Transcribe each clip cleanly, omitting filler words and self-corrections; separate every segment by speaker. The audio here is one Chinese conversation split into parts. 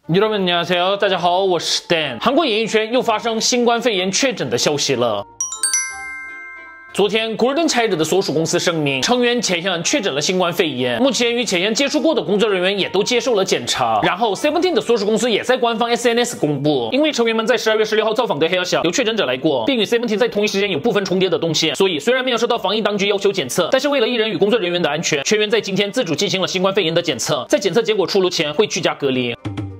Speaker 1: 여러분 안녕하세요，大家好，我是 Dan。韩国演艺圈又发生新冠肺炎确诊的消息了。 昨天 ，Golden Child 的所属公司声明，成员钱羿确诊了新冠肺炎。目前与钱羿接触过的工作人员也都接受了检查。然后 ，Seventeen 的所属公司也在官方 SNS 公布，因为成员们在12月16号造访的黑曜小有确诊者来过，并与 Seventeen 在同一时间有部分重叠的动线，所以虽然没有受到防疫当局要求检测，但是为了艺人与工作人员的安全，全员在今天自主进行了新冠肺炎的检测，在检测结果出炉前会居家隔离。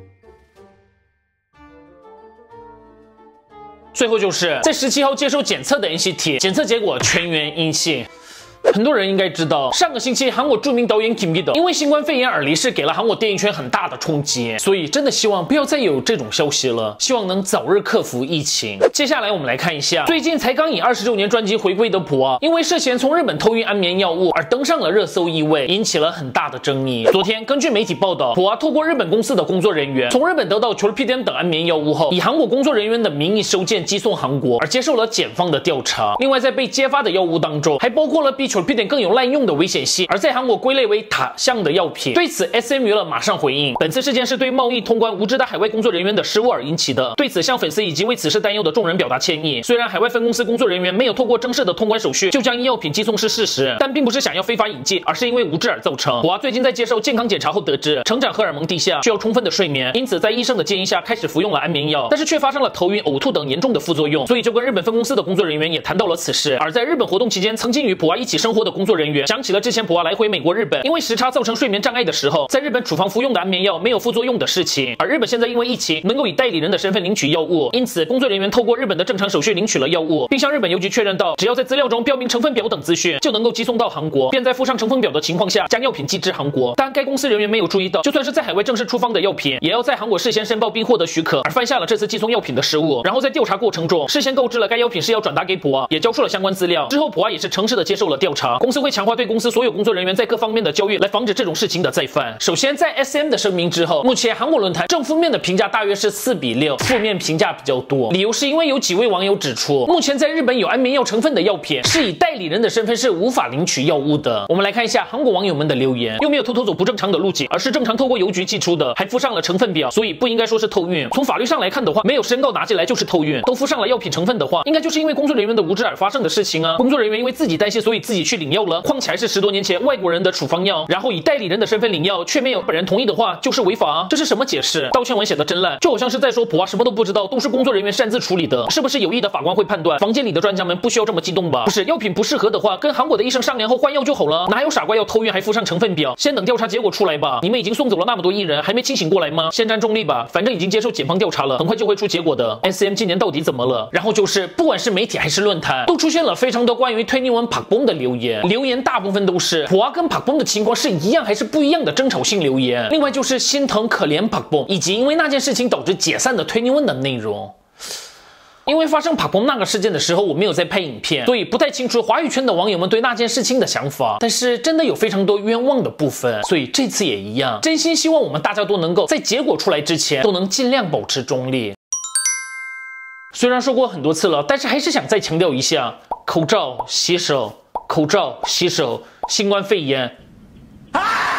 Speaker 1: 最后就是在17号接受检测的 NCT， 检测结果全员阴性。 很多人应该知道，上个星期韩国著名导演 Kim Ki-duk 因为新冠肺炎而离世，给了韩国电影圈很大的冲击。所以真的希望不要再有这种消息了，希望能早日克服疫情。接下来我们来看一下，最近才刚以20周年专辑回归的朴啊，因为涉嫌从日本偷运安眠药物而登上了热搜1位，引起了很大的争议。昨天根据媒体报道，朴啊透过日本公司的工作人员从日本得到Cholpidem等安眠药物后，以韩国工作人员的名义收件寄送韩国，而接受了检方的调查。另外，在被揭发的药物当中，还包括了比Cholpidem更有滥用的危险性，而在韩国归类为塔项的药品。对此 ，SM 娱乐马上回应，本次事件是对贸易通关无知的海外工作人员的失误而引起的，对此向粉丝以及为此事担忧的众人表达歉意。虽然海外分公司工作人员没有透过正式的通关手续就将医药品寄送是事实，但并不是想要非法引进，而是因为无知而造成。朴啊最近在接受健康检查后得知，成长荷尔蒙低下，需要充分的睡眠，因此在医生的建议下开始服用了安眠药，但是却发生了头晕、呕吐等严重的副作用，所以就跟日本分公司的工作人员也谈到了此事。而在日本活动期间，曾经与朴啊一起生活的工作人员讲起了之前朴啊来回美国、日本，因为时差造成睡眠障碍的时候，在日本处方服用的安眠药没有副作用的事情。而日本现在因为疫情能够以代理人的身份领取药物，因此工作人员透过日本的正常手续领取了药物，并向日本邮局确认到，只要在资料中标明成分表等资讯，就能够寄送到韩国，便在附上成分表的情况下将药品寄至韩国。但该公司人员没有注意到，就算是在海外正式处方的药品，也要在韩国事先申报并获得许可，而犯下了这次寄送药品的失误。然后在调查过程中，事先告知了该药品是要转达给朴啊，也交出了相关资料。之后朴啊也是诚实的接受了调查，公司会强化对公司所有工作人员在各方面的教育，来防止这种事情的再犯。首先，在 SM 的声明之后，目前韩国论坛正负面的评价大约是4:6，负面评价比较多。理由是因为有几位网友指出，目前在日本有安眠药成分的药品是以代理人的身份是无法领取药物的。我们来看一下韩国网友们的留言，又没有偷偷走不正常的路径，而是正常透过邮局寄出的，还附上了成分表，所以不应该说是偷运。从法律上来看的话，没有申告拿进来就是偷运，都附上了药品成分的话，应该就是因为工作人员的无知而发生的事情啊。工作人员因为自己担心，所以自己去领药了，况且还是10多年前外国人的处方药，然后以代理人的身份领药，却没有本人同意的话，就是违法啊！这是什么解释？道歉文写的真烂，就好像是在说朴啊什么都不知道，都是工作人员擅自处理的，是不是有意的？法官会判断，房间里的专家们不需要这么激动吧？不是，药品不适合的话，跟韩国的医生商量后换药就好了，哪有傻瓜要偷运还附上成分表？先等调查结果出来吧。你们已经送走了那么多艺人，还没清醒过来吗？先站中立吧，反正已经接受检方调查了，很快就会出结果的。SM 今年到底怎么了？然后就是不管是媒体还是论坛，都出现了非常多关于21 Park Bom 的留言，留言大部分都是朴啊跟 Park Bom 的情况是一样还是不一样的争吵性留言，另外就是心疼可怜 Park Bom， 以及因为那件事情导致解散的21的内容。因为发生 Park Bom 那个事件的时候，我没有在拍影片，所以不太清楚华语圈的网友们对那件事情的想法。但是真的有非常多冤枉的部分，所以这次也一样。真心希望我们大家都能够在结果出来之前，都能尽量保持中立。虽然说过很多次了，但是还是想再强调一下：口罩、洗手，口罩、洗手，新冠肺炎。